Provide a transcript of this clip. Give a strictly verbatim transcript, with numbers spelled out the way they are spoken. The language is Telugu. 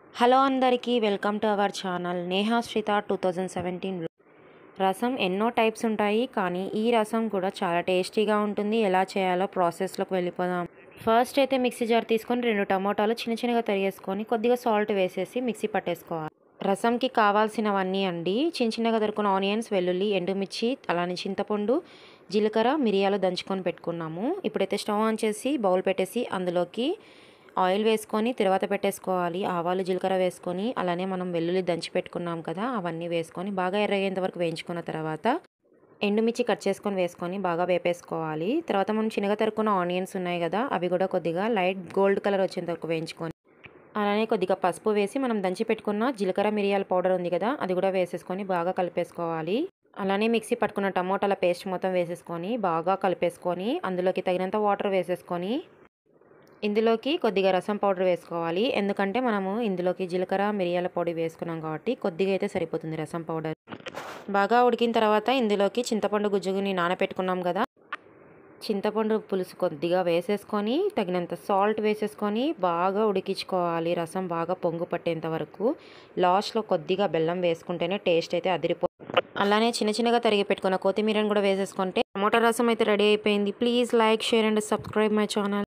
హలో అందరికీ welcome to our channel Neha Shritha two thousand seventeen. రసం ఎన్నో టైప్స్ ఉంటాయి, కానీ ఈ రసం కూడా చాలా టేస్టీగా ఉంటుంది. ఎలా చేయాలో ప్రాసెస్లోకి వెళ్ళిపోదాం. ఫస్ట్ అయితే మిక్సీ జార్ తీసుకొని రెండు టమోటాలు చిన్న చిన్నగా తరిగేసుకొని కొద్దిగా సాల్ట్ వేసేసి మిక్సీ పట్టేసుకోవాలి. రసంకి కావాల్సినవన్నీ అండి: చిన్న చిన్నగా దొరుకున్న ఆనియన్స్, వెల్లుల్లి, ఎండుమిర్చి, అలానే చింతపండు, జీలకర్ర, మిరియాలు దంచుకొని పెట్టుకున్నాము. ఇప్పుడైతే స్టవ్ ఆన్ చేసి బౌల్ పెట్టేసి అందులోకి ఆయిల్ వేసుకొని తర్వాత పెట్టేసుకోవాలి. ఆవాలు, జీలకర్ర వేసుకొని అలానే మనం వెల్లుల్లి దంచి పెట్టుకున్నాం కదా, అవన్నీ వేసుకొని బాగా ఎర్రగేంత వరకు వేయించుకున్న తర్వాత ఎండుమిర్చి కట్ చేసుకొని వేసుకొని బాగా వేపేసుకోవాలి. తర్వాత మనం చిన్నగా తరుక్కున్న ఆనియన్స్ ఉన్నాయి కదా, అవి కూడా కొద్దిగా లైట్ గోల్డ్ కలర్ వచ్చేంత వరకు వేయించుకొని అలానే కొద్దిగా పసుపు వేసి మనం దంచి పెట్టుకున్న జీలకర్ర మిరియాల పౌడర్ ఉంది కదా, అది కూడా వేసేసుకొని బాగా కలిపేసుకోవాలి. అలానే మిక్సీ పట్టుకున్న టమోటాల పేస్ట్ మొత్తం వేసేసుకొని బాగా కలిపేసుకొని అందులోకి తగినంత వాటర్ వేసేసుకొని ఇందులోకి కొద్దిగా రసం పౌడర్ వేసుకోవాలి. ఎందుకంటే మనము ఇందులోకి జీలకర్ర మిరియాల పొడి వేసుకున్నాం కాబట్టి కొద్దిగా అయితే సరిపోతుంది రసం పౌడర్. బాగా ఉడికిన తర్వాత ఇందులోకి చింతపండు గుజ్జుని నానబెట్టుకున్నాం కదా, చింతపండు పులుసు కొద్దిగా వేసేసుకొని తగినంత సాల్ట్ వేసేసుకొని బాగా ఉడికించుకోవాలి. రసం బాగా పొంగు పట్టేంత వరకు. లాస్ట్లో కొద్దిగా బెల్లం వేసుకుంటేనే టేస్ట్ అయితే అదిరిపో. అలానే చిన్న చిన్నగా తరిగి పెట్టుకున్న కొత్తిమీరని కూడా వేసేసుకుంటే టమోటా రసం అయితే రెడీ అయిపోయింది. Please like, share and subscribe my channel.